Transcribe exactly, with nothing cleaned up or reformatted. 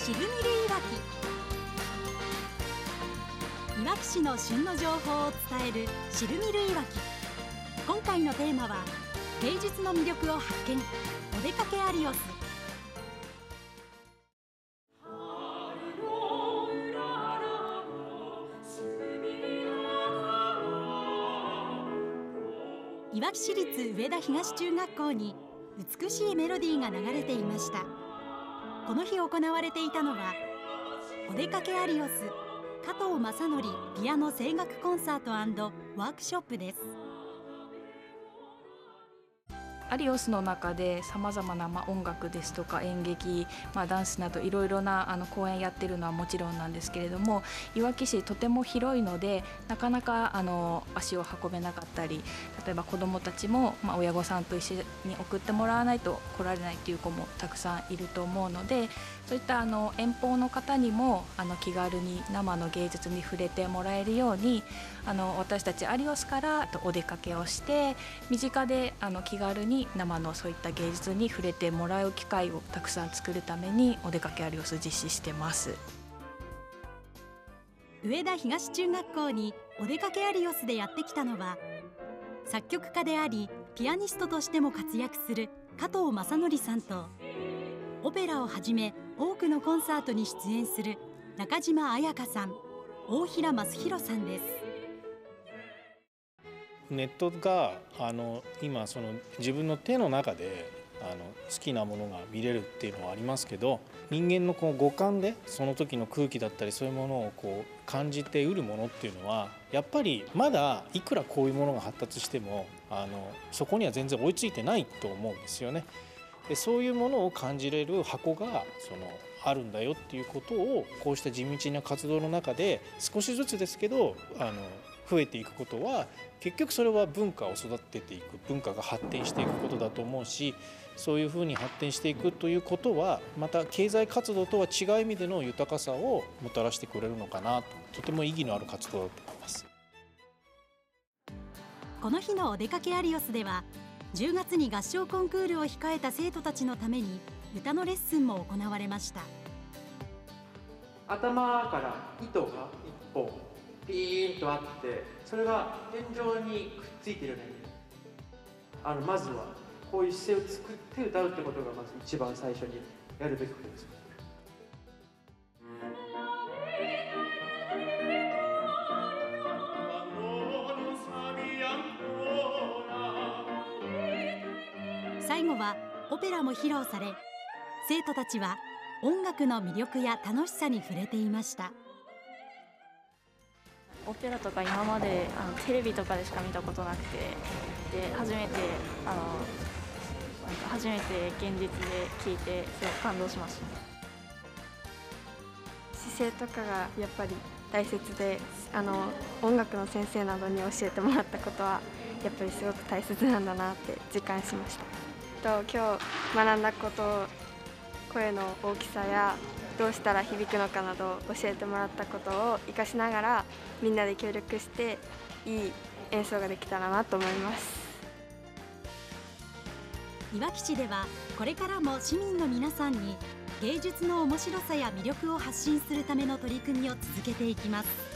しるみるいわき。いわき市の旬の情報を伝えるしるみるいわき。今回のテーマは芸術の魅力を発見、お出かけアリオス。いわき市立上田東中学校に美しいメロディーが流れていました。この日行われていたのはお出かけアリオス加藤正則ピアノ声楽コンサート&ワークショップです。 アリオスの中でさまざまなまあ音楽ですとか演劇、まあ、ダンスなどいろいろなあの公演やってるのはもちろんなんですけれども、いわき市とても広いのでなかなかあの足を運べなかったり、例えば子どもたちも、まあ、親御さんと一緒に送ってもらわないと来られないという子もたくさんいると思うので、そういったあの遠方の方にもあの気軽に生の芸術に触れてもらえるように、あの私たちアリオスからお出かけをして身近であの気軽に生のそういった芸術に触れてもらう機会をたくさん作るためにお出かけアリオス実施してます。 上田東中学校にお出かけアリオスでやってきたのは、作曲家でありピアニストとしても活躍する加藤正則さんと、オペラをはじめ多くのコンサートに出演する中島彩香さん、大平正弘さんです。 ネットがあの今その自分の手の中であの好きなものが見れるっていうのはありますけど、人間のこう五感でその時の空気だったりそういうものをこう感じて得るものっていうのはやっぱりまだいくらこういうものが発達してもあのそこには全然追いついてないと思うんですよね。でそういうものを感じれる箱がそのあるんだよっていうことをこうした地道な活動の中で少しずつですけどあの増えていくことは、結局それは文化を育てていく、文化が発展していくことだと思うし、そういうふうに発展していくということはまた経済活動とは違う意味での豊かさをもたらしてくれるのかなと、とても意義のある活動だと思います。 この日のお出かけアリオスではじゅうがつに合唱コンクールを控えた生徒たちのために歌のレッスンも行われました。 頭から糸がいっぽんピーンとあって、それが天井にくっついているように、あのまずはこういう姿勢を作って歌うってことがまず一番最初にやるべきことです。 最後はオペラも披露され、生徒たちは音楽の魅力や楽しさに触れていました。 オペラとか今まであのテレビとかでしか見たことなくて、で初めてあのなんか初めて現実で聴いてすごく感動しました。 姿勢とかがやっぱり大切で、あの音楽の先生などに教えてもらったことはやっぱりすごく大切なんだなって実感しました。と今日学んだこと、声の大きさやどうしたら響くのかなど教えてもらったことを生かしながらみんなで協力していい演奏ができたらなと思います。 いわき市ではこれからも市民の皆さんに芸術の面白さや魅力を発信するための取り組みを続けていきます。